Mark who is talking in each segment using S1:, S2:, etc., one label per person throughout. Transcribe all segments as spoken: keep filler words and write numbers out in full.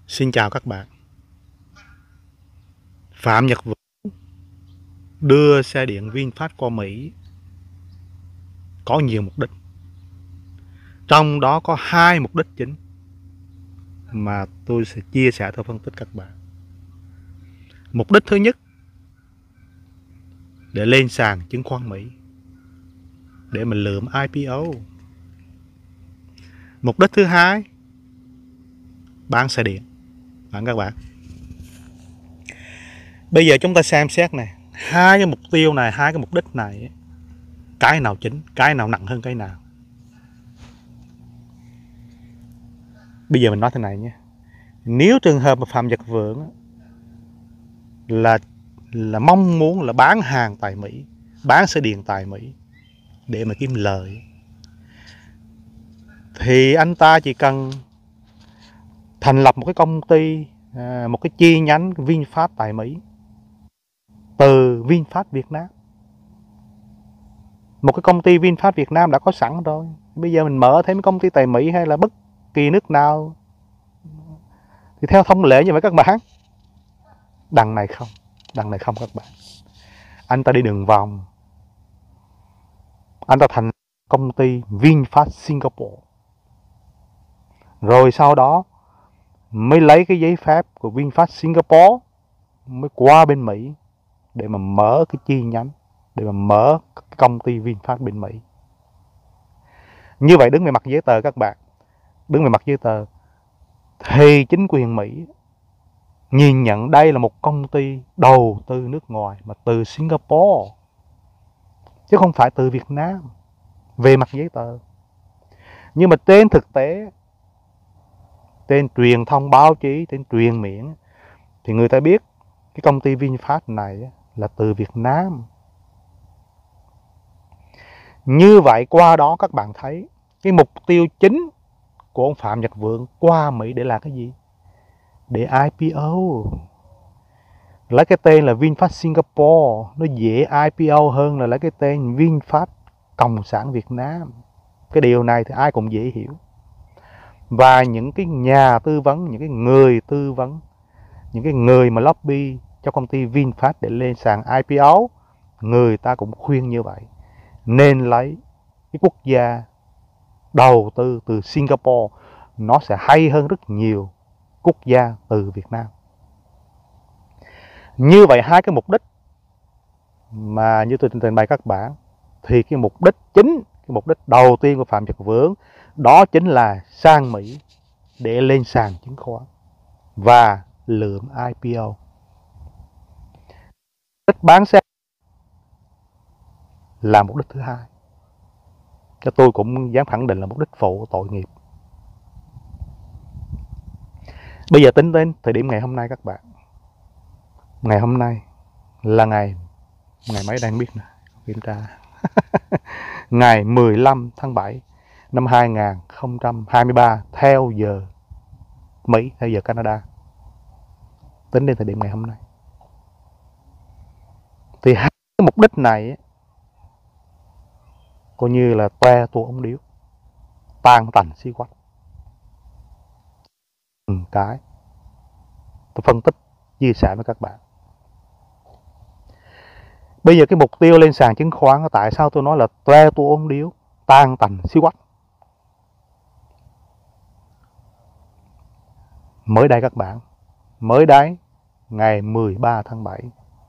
S1: Xin chào các bạn. Phạm Nhật Vượng đưa xe điện VinFast qua Mỹ có nhiều mục đích. Trong đó có hai mục đích chính mà tôi sẽ chia sẻ theo phân tích các bạn. Mục đích thứ nhất, để lên sàn chứng khoán Mỹ, để mình lượm i pê o. Mục đích thứ hai, bán xe điện. Bạn các bạn, bây giờ chúng ta xem xét này, hai cái mục tiêu này, hai cái mục đích này, cái nào chính, cái nào nặng hơn cái nào? Bây giờ mình nói thế này nhé. Nếu trường hợp mà Phạm Nhật Vượng là là mong muốn là bán hàng tại Mỹ, bán xe điện tại Mỹ để mà kiếm lời, thì anh ta chỉ cần thành lập một cái công ty, một cái chi nhánh VinFast tại Mỹ từ VinFast Việt Nam. Một cái công ty VinFast Việt Nam đã có sẵn rồi, bây giờ mình mở thêm công ty tại Mỹ hay là bất kỳ nước nào thì theo thông lệ như vậy các bạn. Đằng này không, đằng này không các bạn. Anh ta đi đường vòng, anh ta thành công ty VinFast Singapore, rồi sau đó mới lấy cái giấy phép của VinFast Singapore mới qua bên Mỹ để mà mở cái chi nhánh, để mà mở cái công ty VinFast bên Mỹ. Như vậy đứng về mặt giấy tờ các bạn, đứng về mặt giấy tờ thì chính quyền Mỹ nhìn nhận đây là một công ty đầu tư nước ngoài mà từ Singapore, chứ không phải từ Việt Nam về mặt giấy tờ. Nhưng mà trên thực tế, trên truyền thông báo chí, trên truyền miệng thì người ta biết cái công ty VinFast này là từ Việt Nam. Như vậy qua đó các bạn thấy cái mục tiêu chính của ông Phạm Nhật Vượng qua Mỹ để làm cái gì? Để i pê o. Lấy cái tên là VinFast Singapore nó dễ i pê o hơn là lấy cái tên VinFast Cộng sản Việt Nam. Cái điều này thì ai cũng dễ hiểu. Và những cái nhà tư vấn, những cái người tư vấn, những cái người mà lobby cho công ty VinFast để lên sàn i pê o, người ta cũng khuyên như vậy, nên lấy cái quốc gia đầu tư từ Singapore, nó sẽ hay hơn rất nhiều quốc gia từ Việt Nam. Như vậy hai cái mục đích mà như tôi trình bày các bạn, thì cái mục đích chính, cái mục đích đầu tiên của Phạm Nhật Vượng đó chính là sang Mỹ để lên sàn chứng khoán và lượm i pê o. Mục đích bán xe là mục đích thứ hai, cho tôi cũng dám khẳng định là mục đích phụ tội nghiệp. Bây giờ tính đến thời điểm ngày hôm nay các bạn, ngày hôm nay là ngày ngày mấy đang biết nè, kiểm tra ngày mười lăm tháng bảy năm hai nghìn không trăm hai mươi ba theo giờ Mỹ, theo giờ Canada. Tính đến thời điểm ngày hôm nay thì hai cái mục đích này coi như là toe tua ống điếu, tan tành xí quách. Từng cái tôi phân tích chia sẻ với các bạn. Bây giờ cái mục tiêu lên sàn chứng khoán, tại sao tôi nói là toe tua ống điếu, tan tành xí quách? Mới đây các bạn, mới đấy, ngày mười ba tháng bảy,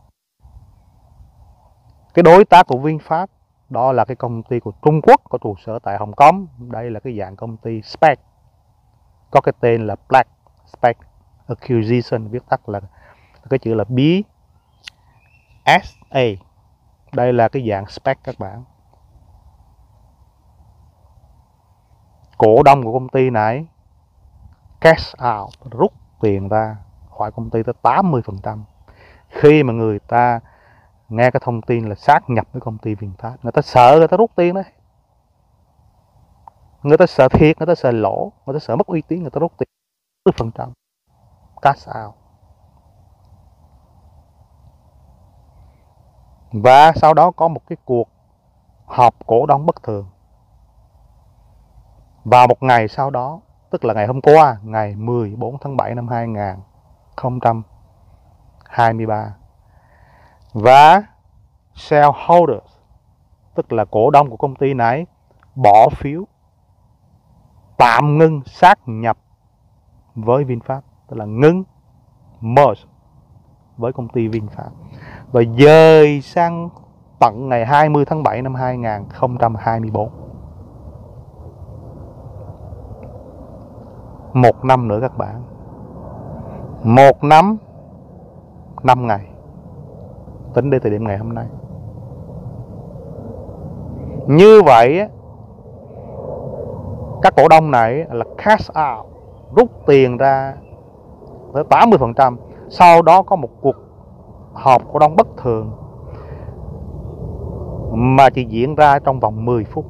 S1: cái đối tác của VinFast đó là cái công ty của Trung Quốc có trụ sở tại Hồng Kông. Đây là cái dạng công ty SPAC, có cái tên là Black SPAC Acquisition, viết tắt là cái chữ là bê ét a. Đây là cái dạng SPAC các bạn. Cổ đông của công ty này cash out, rút tiền ra khỏi công ty tới tám mươi phần trăm khi mà người ta nghe cái thông tin là sát nhập với công ty VinFast. Người ta sợ, người ta rút tiền đấy. Người ta sợ thiệt, người ta sợ lỗ, người ta sợ mất uy tín, người ta rút tiền tám mươi phần trăm cash out. Và sau đó có một cái cuộc họp cổ đông bất thường. Vào một ngày sau đó tức là ngày hôm qua, ngày mười bốn tháng bảy năm hai nghìn không trăm hai mươi ba. Và shareholders, tức là cổ đông của công ty này, bỏ phiếu tạm ngưng sát nhập với VinFast, tức là ngưng merge với công ty VinFast và dời sang tận ngày hai mươi tháng bảy năm hai nghìn không trăm hai mươi bốn. Một năm nữa các bạn. Một năm, năm ngày. Tính đến thời điểm ngày hôm nay. Như vậy, các cổ đông này là cash out, rút tiền ra tới tám mươi phần trăm. Sau đó có một cuộc họp cổ đông bất thường mà chỉ diễn ra trong vòng mười phút.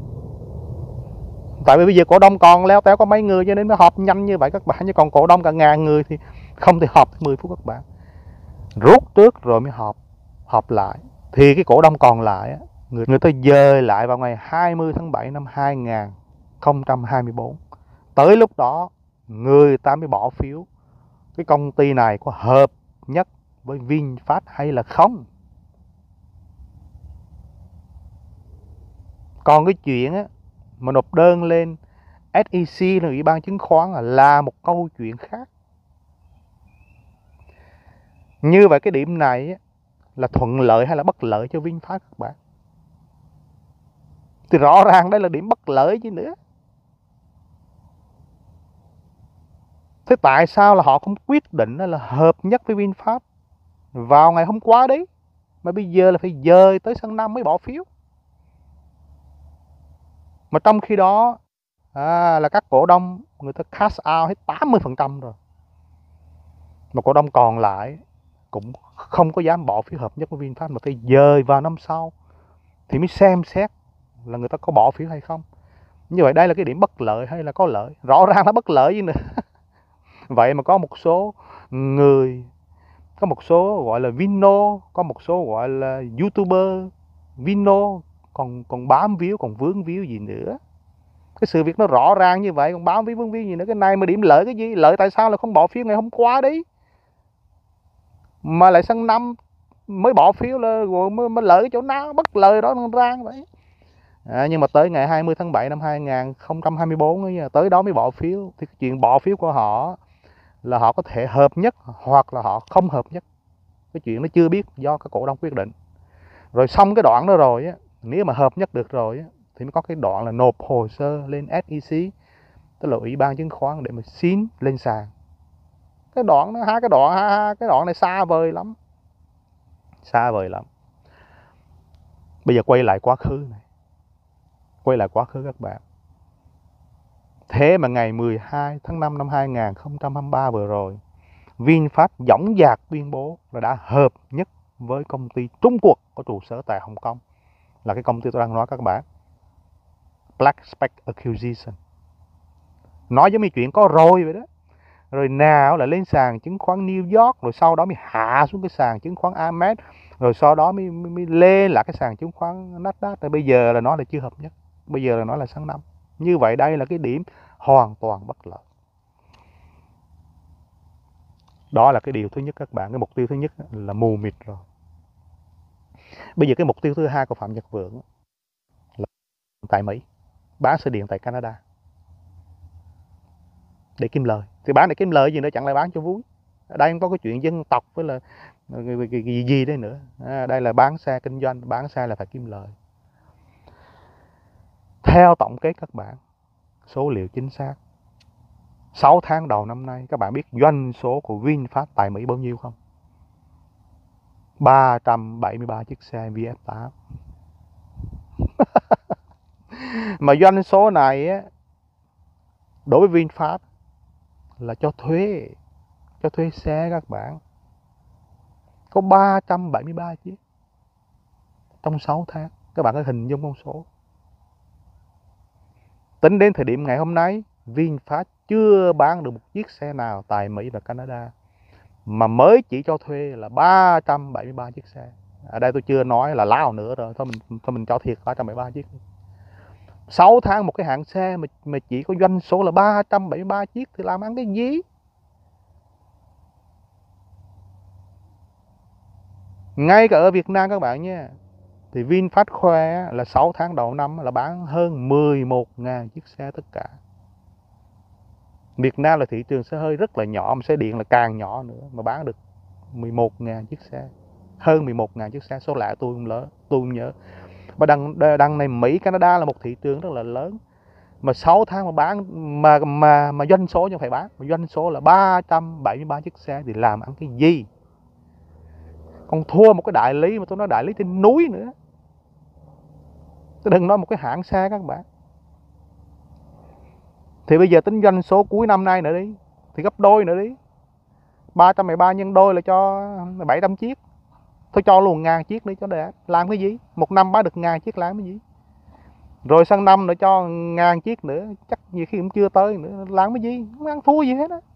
S1: Tại vì bây giờ cổ đông còn leo téo có mấy người cho nên nó họp nhanh như vậy các bạn. Chứ còn cổ đông cả ngàn người thì không thể họp mười phút các bạn. Rút trước rồi mới họp, họp lại. Thì cái cổ đông còn lại, người, người ta dời lại vào ngày hai mươi tháng bảy năm hai nghìn không trăm hai mươi bốn. Tới lúc đó, người ta mới bỏ phiếu cái công ty này có hợp nhất với VinFast hay là không. Còn cái chuyện á, mà nộp đơn lên ét e xê là Ủy ban chứng khoán là một câu chuyện khác. Như vậy cái điểm này á, là thuận lợi hay là bất lợi cho VinFast các bạn? Thì rõ ràng đây là điểm bất lợi chứ nữa. Thế tại sao là họ không quyết định là hợp nhất với VinFast vào ngày hôm qua đấy, mà bây giờ là phải dời tới sân năm mới bỏ phiếu? Mà trong khi đó à, là các cổ đông người ta cash out hết tám mươi phần trăm rồi. Mà cổ đông còn lại cũng không có dám bỏ phiếu hợp nhất với VinFast, mà phải dời vào năm sau thì mới xem xét là người ta có bỏ phiếu hay không. Như vậy đây là cái điểm bất lợi hay là có lợi? Rõ ràng là bất lợi chứ nữa. Vậy mà có một số người, có một số gọi là Vino, có một số gọi là YouTuber Vino còn còn bám víu, còn vướng víu gì nữa. Cái sự việc nó rõ ràng như vậy, còn bám víu vướng víu gì nữa. Cái này mà điểm lợi cái gì? Lợi tại sao là không bỏ phiếu ngày hôm qua đấy, mà lại sân năm mới bỏ phiếu là rồi mới, mới lợi cái chỗ nào? Bất lợi đó ràng vậy. À, nhưng mà tới ngày hai mươi tháng bảy năm hai nghìn không trăm hai mươi bốn ấy, tới đó mới bỏ phiếu. Thì cái chuyện bỏ phiếu của họ là họ có thể hợp nhất hoặc là họ không hợp nhất. Cái chuyện nó chưa biết, do các cổ đông quyết định. Rồi xong cái đoạn đó rồi á, nếu mà hợp nhất được rồi á, thì mới có cái đoạn là nộp hồ sơ lên ét e xê, tức là Ủy ban chứng khoán, để mà xin lên sàn. Cái đoạn nó hai cái đoạn hai cái đoạn này xa vời lắm, xa vời lắm. Bây giờ quay lại quá khứ này, quay lại quá khứ các bạn. Thế mà ngày mười hai tháng năm năm hai nghìn không trăm hai mươi ba vừa rồi, VinFast dõng dạc tuyên bố là đã hợp nhất với công ty Trung Quốc có trụ sở tại Hồng Kông, là cái công ty tôi đang nói các bạn, Black Spec Acquisition. Nói giống như chuyện có rồi vậy đó. Rồi nào là lên sàn chứng khoán New York, rồi sau đó mới hạ xuống cái sàn chứng khoán a em e, rồi sau đó mới, mới, mới lên lại cái sàn chứng khoán Nasdaq. Rồi bây giờ là nó là chưa hợp nhất, bây giờ là nó là sáng năm. Như vậy đây là cái điểm hoàn toàn bất lợi. Đó là cái điều thứ nhất các bạn. Cái mục tiêu thứ nhất là mù mịt rồi. Bây giờ cái mục tiêu thứ hai của Phạm Nhật Vượng là tại Mỹ, bán xe điện tại Canada để kiếm lời. Thì bán để kiếm lời gì nữa, chẳng lẽ bán cho vui? Ở đây không có cái chuyện dân tộc với là gì gì đấy nữa. À, đây là bán xe kinh doanh, bán xe là phải kiếm lời. Theo tổng kết các bạn, số liệu chính xác, sáu tháng đầu năm nay, các bạn biết doanh số của VinFast tại Mỹ bao nhiêu không? ba trăm bảy mươi ba chiếc xe vê ép tám. Mà doanh số này á, đối với VinFast là cho thuê, cho thuê xe các bạn. Có ba trăm bảy mươi ba chiếc trong sáu tháng. Các bạn có hình dung con số. Tính đến thời điểm ngày hôm nay, VinFast chưa bán được một chiếc xe nào tại Mỹ và Canada, mà mới chỉ cho thuê là ba trăm bảy mươi ba chiếc xe. Ở đây tôi chưa nói là lao nữa rồi, thôi mình thôi mình cho thiệt ba trăm bảy mươi ba chiếc. sáu tháng một cái hãng xe mà, mà chỉ có doanh số là ba trăm bảy mươi ba chiếc thì làm ăn cái gì? Ngay cả ở Việt Nam các bạn nha, thì VinFast khoe là sáu tháng đầu năm là bán hơn mười một nghìn chiếc xe tất cả. Việt Nam là thị trường xe hơi rất là nhỏ, mà xe điện là càng nhỏ nữa, mà bán được mười một nghìn chiếc xe, hơn mười một nghìn chiếc xe. Số lẻ tôi không nhớ, tôi không nhớ. Và đằng, đằng này Mỹ, Canada là một thị trường rất là lớn, mà sáu tháng mà bán mà mà mà doanh số nhưng phải bán, mà doanh số là ba trăm bảy mươi ba chiếc xe thì làm ăn cái gì? Còn thua một cái đại lý, mà tôi nói đại lý trên núi nữa, tôi đừng nói một cái hãng xe các bạn. Thì bây giờ tính doanh số cuối năm nay nữa đi, thì gấp đôi nữa đi, ba trăm mười ba nhân đôi là cho bảy trăm chiếc. Tôi cho luôn ngàn chiếc đi cho đẹp. Làm cái gì? Một năm bán được ngàn chiếc làm cái gì? Rồi sang năm nữa cho ngàn chiếc nữa, chắc nhiều khi cũng chưa tới nữa, làm cái gì? Không ăn thua gì hết á.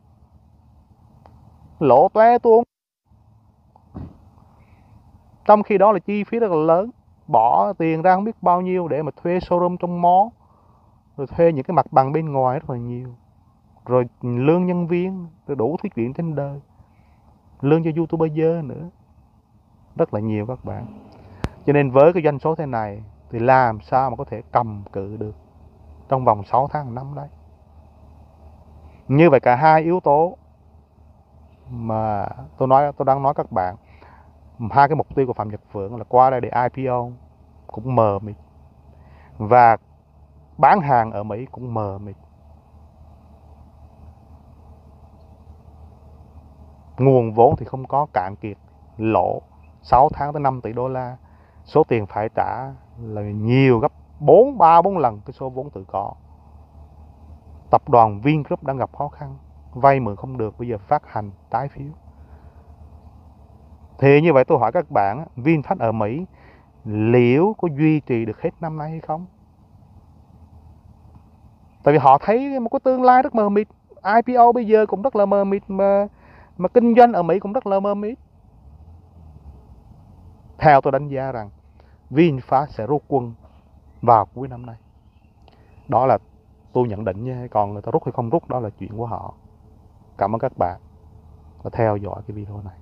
S1: Lỗ toe tuôn. Trong khi đó là chi phí rất là lớn, bỏ tiền ra không biết bao nhiêu để mà thuê showroom trong mall, rồi thuê những cái mặt bằng bên ngoài rất là nhiều, rồi lương nhân viên, rồi đủ thứ chuyện trên đời, lương cho YouTuber nữa, rất là nhiều các bạn. Cho nên với cái doanh số thế này thì làm sao mà có thể cầm cự được trong vòng sáu tháng năm đấy. Như vậy cả hai yếu tố mà tôi nói, tôi đang nói các bạn, hai cái mục tiêu của Phạm Nhật Vượng là qua đây để i pê o cũng mờ mịt, và bán hàng ở Mỹ cũng mờ mịt. Nguồn vốn thì không có, cạn kiệt, lỗ sáu tháng tới năm tỷ đô la. Số tiền phải trả là nhiều gấp bốn, ba, bốn lần cái số vốn tự có. Tập đoàn Vingroup đang gặp khó khăn, vay mượn không được, bây giờ phát hành trái phiếu. Thì như vậy tôi hỏi các bạn, VinFast ở Mỹ liệu có duy trì được hết năm nay hay không? Tại vì họ thấy một cái tương lai rất mờ mịt. i pê o bây giờ cũng rất là mờ mịt, mà mà kinh doanh ở Mỹ cũng rất là mờ mịt. Theo tôi đánh giá rằng VinFast sẽ rút quân vào cuối năm nay. Đó là tôi nhận định nha, còn người ta rút hay không rút đó là chuyện của họ. Cảm ơn các bạn đã theo dõi cái video này.